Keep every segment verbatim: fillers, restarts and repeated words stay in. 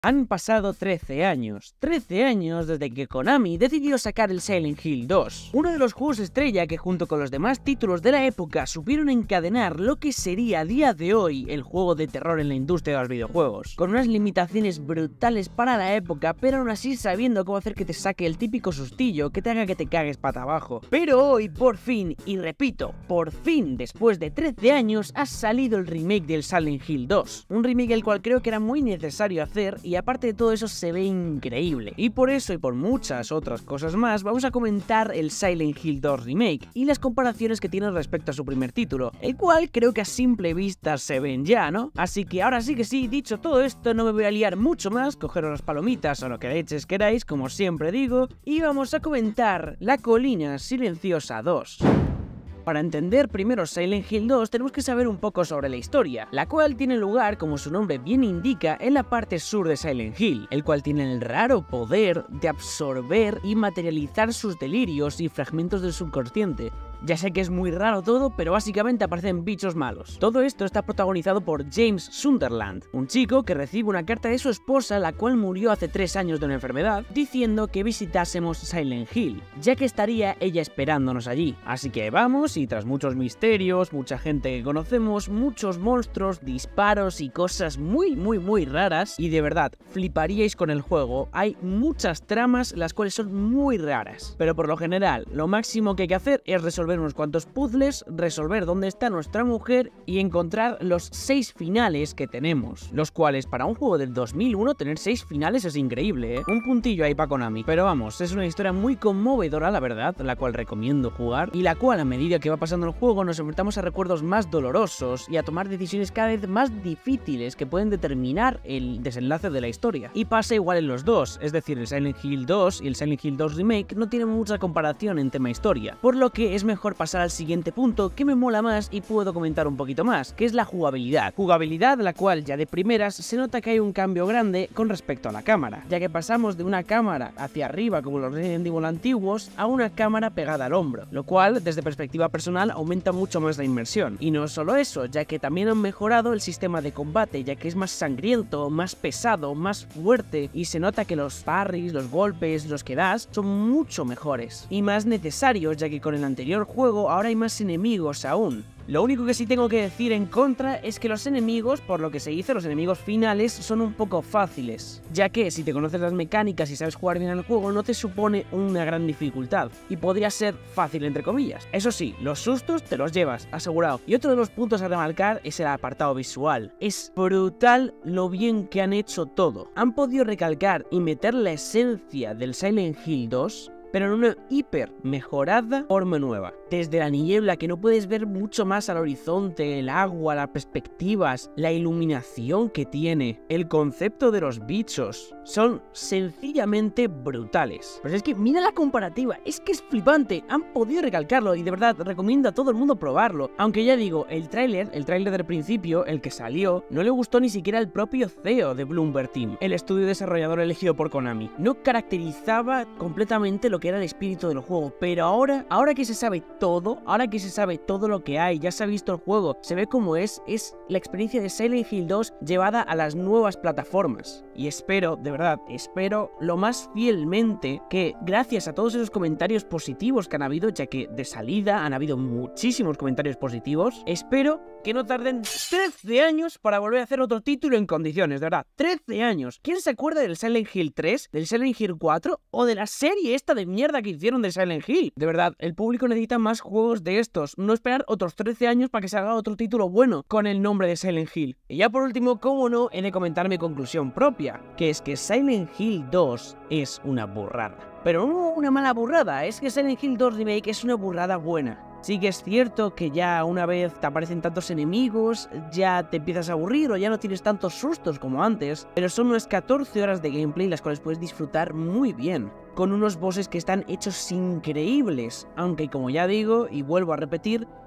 Han pasado trece años, trece años desde que Konami decidió sacar el Silent Hill dos, uno de los juegos estrella que junto con los demás títulos de la época supieron encadenar lo que sería a día de hoy el juego de terror en la industria de los videojuegos, con unas limitaciones brutales para la época, pero aún así sabiendo cómo hacer que te saque el típico sustillo que te haga que te cagues pata abajo. Pero hoy por fin, y repito, por fin después de trece años ha salido el remake del Silent Hill dos, un remake el cual creo que era muy necesario hacer y aparte de todo eso se ve increíble. Y por eso y por muchas otras cosas más vamos a comentar el Silent Hill dos Remake y las comparaciones que tiene respecto a su primer título, el cual creo que a simple vista se ven ya, ¿no? Así que ahora sí que sí, dicho todo esto no me voy a liar mucho más, cogeros las palomitas o lo que leches queráis, como siempre digo, y vamos a comentar La Colina Silenciosa dos. Para entender primero Silent Hill dos tenemos que saber un poco sobre la historia, la cual tiene lugar, como su nombre bien indica, en la parte sur de Silent Hill, el cual tiene el raro poder de absorber y materializar sus delirios y fragmentos del subconsciente. Ya sé que es muy raro todo, pero básicamente aparecen bichos malos. Todo esto está protagonizado por James Sunderland, un chico que recibe una carta de su esposa, la cual murió hace tres años de una enfermedad, diciendo que visitásemos Silent Hill, ya que estaría ella esperándonos allí. Así que vamos y tras muchos misterios, mucha gente que conocemos, muchos monstruos, disparos y cosas muy muy muy raras, y de verdad, fliparíais con el juego, hay muchas tramas las cuales son muy raras, pero por lo general, lo máximo que hay que hacer es resolver unos cuantos puzzles, resolver dónde está nuestra mujer y encontrar los seis finales que tenemos, los cuales para un juego del dos mil uno tener seis finales es increíble, ¿eh? Un puntillo ahí para Konami, pero vamos, es una historia muy conmovedora la verdad, la cual recomiendo jugar y la cual a medida que va pasando el juego nos enfrentamos a recuerdos más dolorosos y a tomar decisiones cada vez más difíciles que pueden determinar el desenlace de la historia. Y pasa igual en los dos, es decir, el Silent Hill dos y el Silent Hill dos Remake no tienen mucha comparación en tema historia, por lo que es mejor pasar al siguiente punto que me mola más y puedo comentar un poquito más, que es la jugabilidad. Jugabilidad la cual ya de primeras se nota que hay un cambio grande con respecto a la cámara, ya que pasamos de una cámara hacia arriba como los Resident Evil antiguos a una cámara pegada al hombro, lo cual desde perspectiva personal aumenta mucho más la inmersión. Y no solo eso, ya que también han mejorado el sistema de combate, ya que es más sangriento, más pesado, más fuerte y se nota que los parries, los golpes, los que das son mucho mejores y más necesarios, ya que con el anterior juego ahora hay más enemigos aún. Lo único que sí tengo que decir en contra es que los enemigos, por lo que se dice, los enemigos finales son un poco fáciles, ya que si te conoces las mecánicas y sabes jugar bien al juego no te supone una gran dificultad y podría ser fácil entre comillas. Eso sí, los sustos te los llevas, asegurado. Y otro de los puntos a remarcar es el apartado visual. Es brutal lo bien que han hecho todo. Han podido recalcar y meter la esencia del Silent Hill dos, pero en una hiper mejorada forma nueva. Desde la niebla que no puedes ver mucho más al horizonte, el agua, las perspectivas, la iluminación que tiene, el concepto de los bichos, son sencillamente brutales. Pues es que mira la comparativa, es que es flipante, han podido recalcarlo y de verdad recomiendo a todo el mundo probarlo. Aunque ya digo, el tráiler, el tráiler del principio, el que salió, no le gustó ni siquiera al propio C E O de Bloomberg Team, el estudio desarrollador elegido por Konami. No caracterizaba completamente lo que era el espíritu del juego, pero ahora, ahora que se sabe todo, ahora que se sabe todo lo que hay, ya se ha visto el juego, se ve cómo es, es la experiencia de Silent Hill dos llevada a las nuevas plataformas. Y espero, de verdad, espero lo más fielmente que gracias a todos esos comentarios positivos que han habido, ya que de salida han habido muchísimos comentarios positivos, espero que no tarden trece años para volver a hacer otro título en condiciones, de verdad, trece años. ¿Quién se acuerda del Silent Hill tres, del Silent Hill cuatro o de la serie esta de mierda que hicieron de Silent Hill? De verdad, el público necesita más juegos de estos, no esperar otros trece años para que se haga otro título bueno con el nombre de Silent Hill. Y ya por último, como no, he de comentar mi conclusión propia, que es que Silent Hill dos es una burrada. Pero no una mala burrada, es que Silent Hill dos Remake es una burrada buena. Sí que es cierto que ya una vez te aparecen tantos enemigos, ya te empiezas a aburrir o ya no tienes tantos sustos como antes, pero son unas catorce horas de gameplay las cuales puedes disfrutar muy bien, con unos bosses que están hechos increíbles, aunque como ya digo y vuelvo a repetir,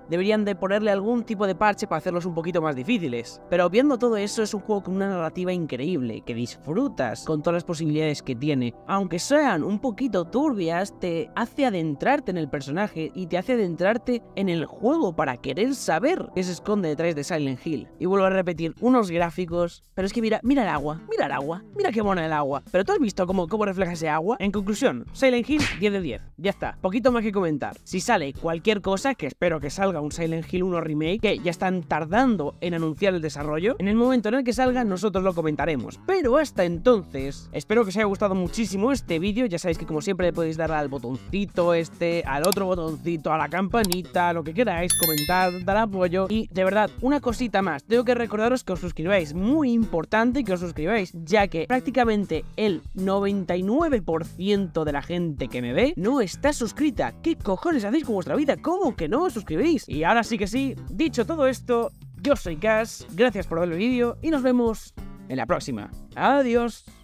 deberían de ponerle algún tipo de parche para hacerlos un poquito más difíciles. Pero viendo todo eso, es un juego con una narrativa increíble, que disfrutas con todas las posibilidades que tiene. Aunque sean un poquito turbias, te hace adentrarte en el personaje y te hace adentrarte en el juego para querer saber qué se esconde detrás de Silent Hill. Y vuelvo a repetir, unos gráficos, pero es que mira, mira el agua, mira el agua, mira qué buena el agua. Pero ¿tú has visto cómo, cómo refleja ese agua? En conclusión, Silent Hill diez de diez, ya está, poquito más que comentar. Si sale cualquier cosa, que espero que salga un Silent Hill uno Remake, que ya están tardando en anunciar el desarrollo, en el momento en el que salga nosotros lo comentaremos. Pero hasta entonces, espero que os haya gustado muchísimo este vídeo. Ya sabéis que como siempre le podéis dar al botoncito este, al otro botoncito, a la campanita, lo que queráis, comentar, dar apoyo. Y de verdad, una cosita más, tengo que recordaros que os suscribáis, muy importante que os suscribáis, ya que prácticamente el noventa y nueve por ciento de la gente que me ve no está suscrita. ¿Qué cojones hacéis con vuestra vida? ¿Cómo que no os suscribís? Y ahora sí que sí, dicho todo esto, yo soy Cash, gracias por ver el vídeo y nos vemos en la próxima. Adiós.